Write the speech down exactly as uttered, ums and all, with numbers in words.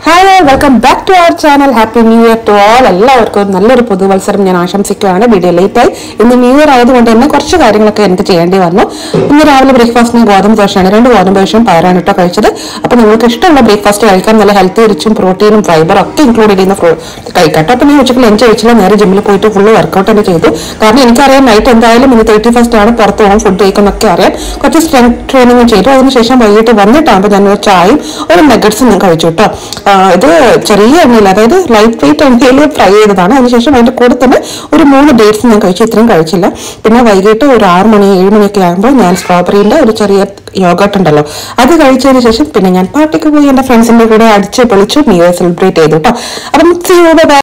Hi all, welcome back to our channel. Happy New Year to all. എല്ലാവർക്കും നല്ലൊരു പുതുവത്സരം ഞാൻ ആശംസിക്കുകയാണ്. വീഡിയോ ലേറ്റ് ആയി. ഇന്ന് ന്യൂ ഇയർ ആയതുകൊണ്ട് തന്നെ കുറച്ച് കാര്യങ്ങളൊക്കെ എനിക്ക് ചെയ്യേണ്ടി വന്നു. ഇന്ന് രാവിലെ ബ്രേക്ക്ഫാസ്റ്റിന് ഗോതമ്പ് ദോശയാണ്. രണ്ട് ഗോതമ്പ് ദോശയും പയറാണ് കേട്ടോ കഴിച്ചത്. അപ്പോൾ നിങ്ങൾക്ക് ഇഷ്ടമുള്ള ബ്രേക്ക്ഫാസ്റ്റ് കഴിക്കാൻ നല്ല ഹെൽത്തി റിച്ചും പ്രോട്ടീനും ഫൈബറും ഒക്കെ ഇൻക്ലൂഡ് ചെയ്യുന്ന കഴിക്കട്ടെ. അപ്പോൾ ഞാൻ ഉച്ചയ്ക്ക് ലഞ്ച് കഴിച്ചില്ല, നേരെ ജിമ്മിൽ പോയിട്ട് ഫുള്ള് വർക്കൗട്ട് തന്നെ ചെയ്തു. കാരണം എനിക്കറിയാം നൈറ്റ് എന്തായാലും ഇന്ന് തേർട്ടി ഫസ്റ്റ് ആണ്, പുറത്ത് പോകും, ഫുഡ് കഴിക്കുന്നൊക്കെ അറിയാം. കുറച്ച് സ്ട്രെങ്ത് ട്രെയിനിങ് ചെയ്തു. അതിനുശേഷം വൈകിട്ട് വന്നിട്ടാകുമ്പോൾ ഞാൻ ഒരു ചായയും ഒരു നഗറ്റ്സും ഞാൻ കഴിച്ചു കേട്ടോ. ഇത് ചെറിയ എണ്ണയിൽ, അതായത് ലൈറ്റ് വെയിറ്റ് എണ്ണയിൽ ഫ്രൈ ചെയ്തതാണ്. അതിനുശേഷം അതിന്റെ കൂടെ തന്നെ ഒരു മൂന്ന് ഡേറ്റ്സ് ഞാൻ കഴിച്ചു, ഇത്രയും കഴിച്ചില്ല. പിന്നെ വൈകിട്ട് ഒരു ആറ് മണി ഏഴ് മണിയൊക്കെ ആകുമ്പോൾ ഞാൻ സ്ട്രോബെറിന്റെ ഒരു ചെറിയ യോഗട്ട് ഉണ്ടല്ലോ അത് കഴിച്ചതിന് ശേഷം പിന്നെ ഞാൻ പാർട്ടിക്ക് പോയി എന്റെ ഫ്രണ്ട്സിന്റെ കൂടെ അടിച്ച് പൊളിച്ചു ന്യൂ ഇയർ സെലിബ്രേറ്റ് ചെയ്തു കേട്ടോ. അപ്പം